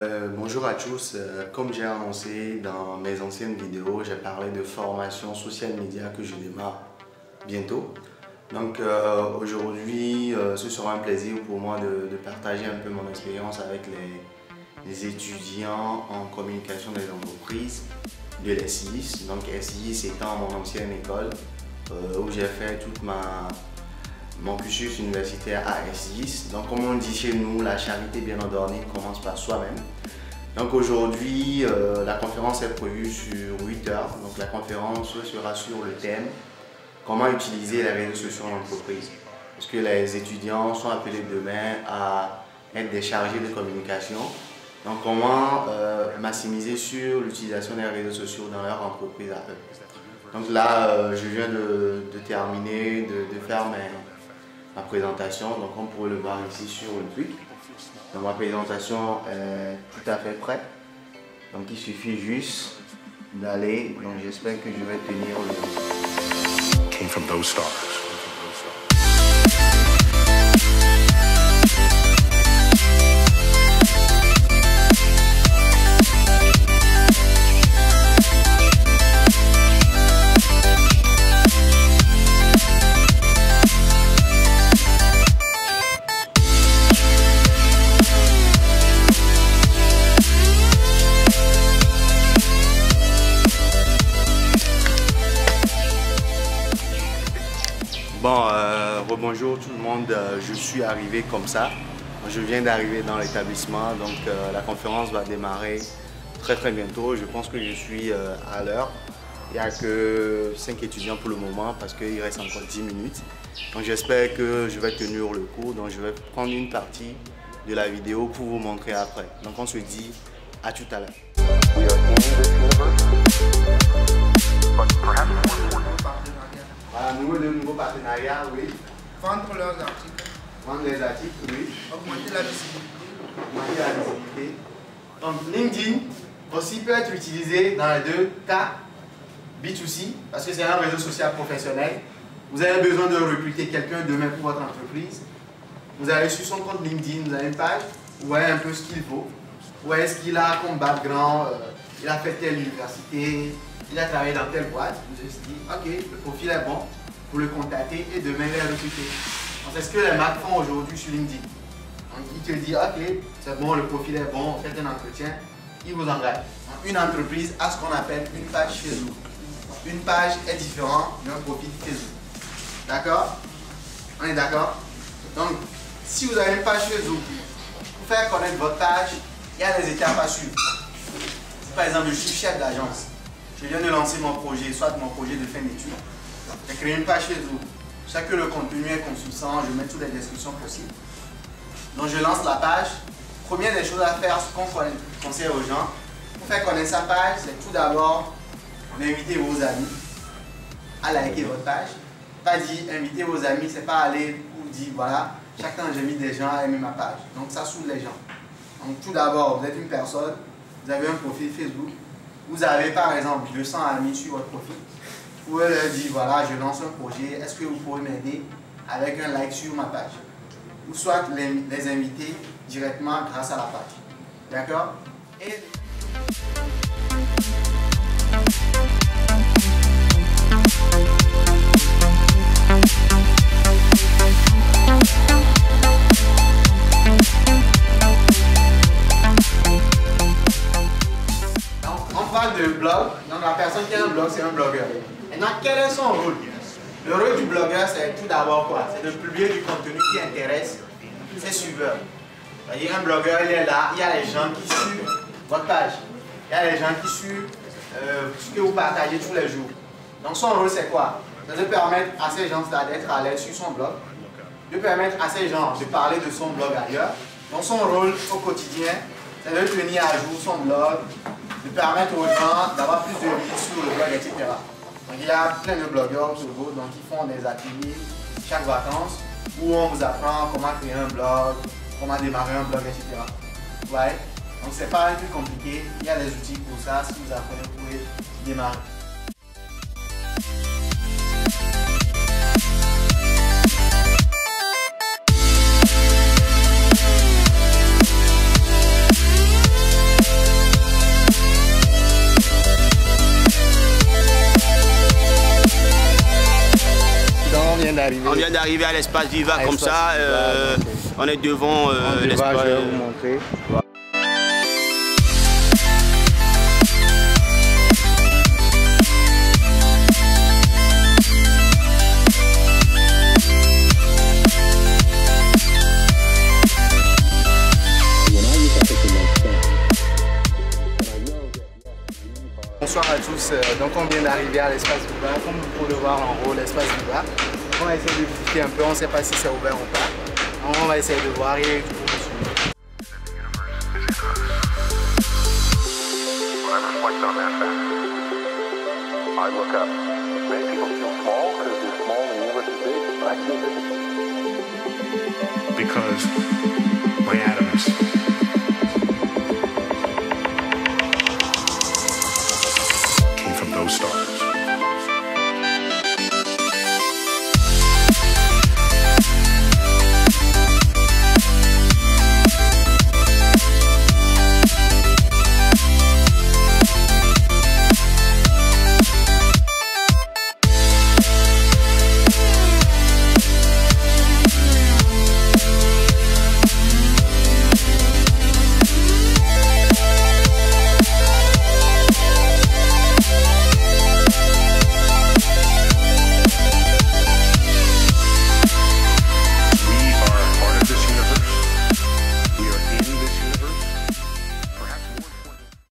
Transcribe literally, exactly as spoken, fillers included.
Euh, bonjour à tous, euh, comme j'ai annoncé dans mes anciennes vidéos, j'ai parlé de formation social media que je démarre bientôt. Donc euh, aujourd'hui, euh, ce sera un plaisir pour moi de, de partager un peu mon expérience avec les, les étudiants en communication des entreprises de l'S I S. Donc S I S étant mon ancienne école euh, où j'ai fait toute ma mon cursus universitaire à S I S. Donc comme on dit chez nous, la charité bien ordonnée commence par soi-même. Donc aujourd'hui, euh, la conférence est prévue sur huit heures. Donc la conférence sera sur le thème comment utiliser les réseaux sociaux en entreprise. Parce que les étudiants sont appelés demain à être des chargés de communication. Donc comment euh, maximiser sur l'utilisation des réseaux sociaux dans leur entreprise à eux. Donc là, euh, je viens de, de terminer, de, de faire mes, ma présentation. Donc on pourrait le voir ici sur le tweet. Donc ma présentation est tout à fait prête. Donc il suffit juste d'aller. Donc j'espère que je vais tenir le... Came from those stars. Bon, euh, rebonjour tout le monde, euh, je suis arrivé comme ça. Je viens d'arriver dans l'établissement, donc euh, la conférence va démarrer très très bientôt. Je pense que je suis euh, à l'heure. Il n'y a que cinq étudiants pour le moment parce qu'il reste encore dix minutes. Donc j'espère que je vais tenir le coup. Donc je vais prendre une partie de la vidéo pour vous montrer après. Donc on se dit à tout à l'heure. Voilà, nouveau de nouveaux partenariats, oui. Vendre leurs articles. Vendre les articles, oui. Augmenter la visibilité. Augmenter la visibilité. Donc LinkedIn aussi peut être utilisé dans les deux cas B deux C parce que c'est un réseau social professionnel. Vous avez besoin de recruter quelqu'un demain pour votre entreprise. Vous allez sur son compte LinkedIn, vous avez une page, vous voyez un peu ce qu'il faut. Vous voyez ce qu'il a comme background, euh, il a fait telle université, il a travaillé dans telle boîte. Vous vous dites, ok, le profil est bon, pour le contacter et demain les recruter. C'est ce que les marques font aujourd'hui sur LinkedIn. Donc, il te dit, ok, c'est bon, le profil est bon, faites un entretien, il vous engage. Donc, une entreprise a ce qu'on appelle une page Facebook. Une page est différente d'un profil Facebook. D'accord? On est d'accord? Donc, si vous avez une page Facebook, pour faire connaître votre page, il y a des étapes à suivre. Par exemple, je suis chef d'agence. Je viens de lancer mon projet, soit mon projet de fin d'études. J'ai créé une page Facebook. Je sais que le contenu est consistant, je mets toutes les descriptions possibles. Donc je lance la page. Première des choses à faire, ce qu'on conseille aux gens, pour faire connaître sa page, c'est tout d'abord d'inviter vos amis à liker votre page. Pas dire inviter vos amis, c'est pas aller pour dire voilà, chaque temps j'invite des gens à aimer ma page. Donc ça saoule les gens. Donc tout d'abord, vous êtes une personne, vous avez un profil Facebook. Vous avez par exemple deux cents amis sur votre profil. Vous pouvez leur dire voilà, je lance un projet, est-ce que vous pourrez m'aider avec un like sur ma page? Ou soit les, les inviter directement grâce à la page. D'accord? Et... de blog, donc la personne qui a un blog, c'est un blogueur. Maintenant, quel est son rôle? Le rôle du blogueur, c'est tout d'abord quoi? C'est de publier du contenu qui intéresse ses suiveurs. C'est-à-dire un blogueur, il est là, il y a les gens qui suivent votre page. Il y a les gens qui suivent euh, ce que vous partagez tous les jours. Donc son rôle, c'est quoi? C'est de permettre à ces gens-là d'être à l'aise sur son blog, de permettre à ces gens de parler de son blog ailleurs. Donc son rôle au quotidien, c'est de tenir à jour son blog, de permettre aux gens d'avoir plus de vie sur le blog, et cetera. Donc il y a plein de blogueurs sur vous, donc ils font des ateliers chaque vacances où on vous apprend comment créer un blog, comment démarrer un blog, et cetera. Ouais. Donc c'est pas un truc compliqué, il y a des outils pour ça, si vous apprenez, vous pouvez démarrer. On vient d'arriver à l'espace Viva À comme l'espace ça. Viva, euh, ok. On est devant euh, On va, l'espace. je vais vous montrer. Bonsoir à tous, donc on vient d'arriver à l'espace Viva, comme vous pouvez le voir en haut, l'espace Viva. On va essayer de visiter un peu, on ne sait pas si c'est ouvert ou pas. On va essayer de voir et vous me suivez. When I reflect on that fact, I look up. Many people feel small because they're small and the universe is big, but I feel big. Because